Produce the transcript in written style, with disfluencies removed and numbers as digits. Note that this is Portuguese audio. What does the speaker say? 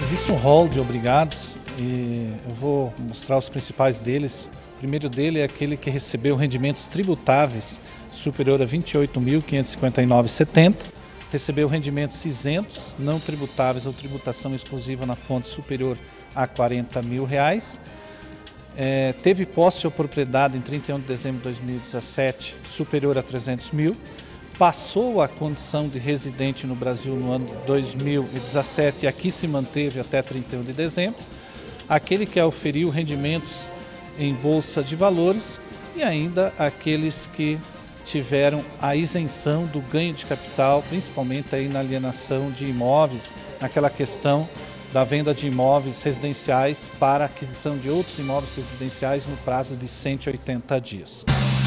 Existe um rol de obrigados e eu vou mostrar os principais deles. O primeiro dele é aquele que recebeu rendimentos tributáveis superior a R$ 28.559,70, recebeu rendimentos isentos, não tributáveis ou tributação exclusiva na fonte superior a R$ 40.000, teve posse ou propriedade em 31 de dezembro de 2017 superior a 300 mil, passou a condição de residente no Brasil no ano de 2017 e aqui se manteve até 31 de dezembro, aquele que auferiu rendimentos em bolsa de valores e ainda aqueles que tiveram a isenção do ganho de capital, principalmente aí na alienação de imóveis, naquela questão da venda de imóveis residenciais para aquisição de outros imóveis residenciais no prazo de 180 dias.